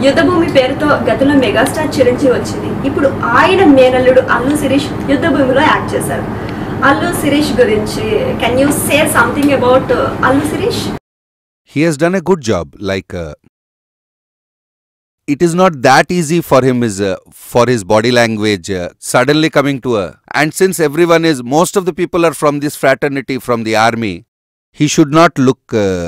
యుద్ధభూమి పేరుతో గతంలో మెగాస్టార్ చిరంజీవి వచ్చింది. ఇప్పుడు ఆయన మేనల్లుడు అల్లు శిరీష్ యుద్ధభూమిలో యాక్ట్ చేశారు. అల్లు శిరీష్ గురించి can you say something about Allu Sirish? He has done a good job. It is not that easy for him for his body language suddenly coming to and since most of the people are from this fraternity, from the army, he should not look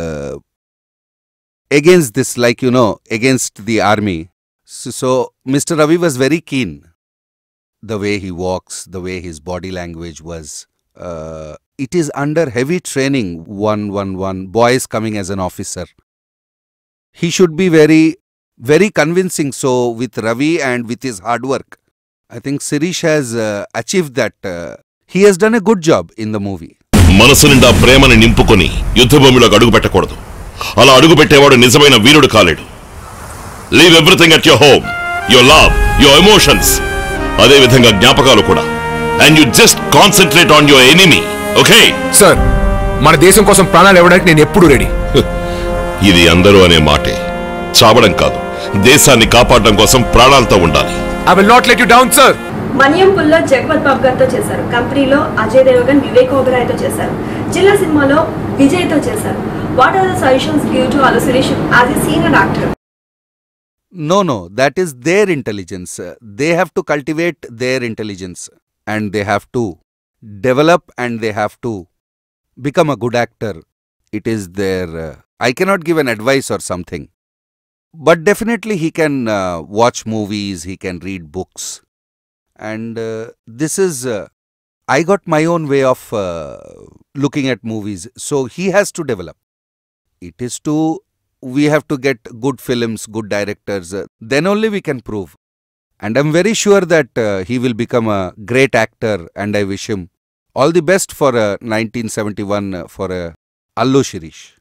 against this, against the army. So Mr. Ravi was very keen. The way he walks, the way his body language was, it is under heavy training. One boy is coming as an officer. He should be very, very convincing. So with Ravi and with his hard work, I think Sirish has achieved that. He has done a good job in the movie. మనసు నిండా ప్రేమని నింపుకొని యుద్ధభూమిలోకి అడుగు పెట్టకూడదు. అలా అడుగు పెట్టేవాడు నిజమైన వీరుడు కాలేడు. Leave everything at your home, your love, your emotions, అదే విధంగా జ్ఞాపకాలు కూడా. And you just concentrate on your enemy. Okay sir, మన దేశం కోసం ప్రాణాలు ఇవ్వడానికి నేను ఎప్పుడు రెడీ. ఇది అందరూ అనే మాటే, చావడం కాదు. దేశాన్ని కాపాడడం కోసం ప్రాణాలతో ఉండాలి. I will not let you down sir. మనియంపుల్లో జగపత్ బాబు గారితో చేశారు. కంపెనీలో అజయ్ దేవగన్, వివేక్ ఓబెరాయ్తో చేశారు. జిల్లా సినిమాలో విజయ్తో చేశారు. What are the suggestions give to Allu Sirish as a senior actor? No, that is their intelligence. They have to cultivate their intelligence and they have to develop and they have to become a good actor. It is their... I cannot give an advice or something. But definitely he can watch movies, he can read books. And this is... I got my own way of looking at movies. So he has to develop. It is to... We have to get good films, good directors. Then only we can prove. And I'm very sure that he will become a great actor. And I wish him all the best for 1971 for Allu Shirish.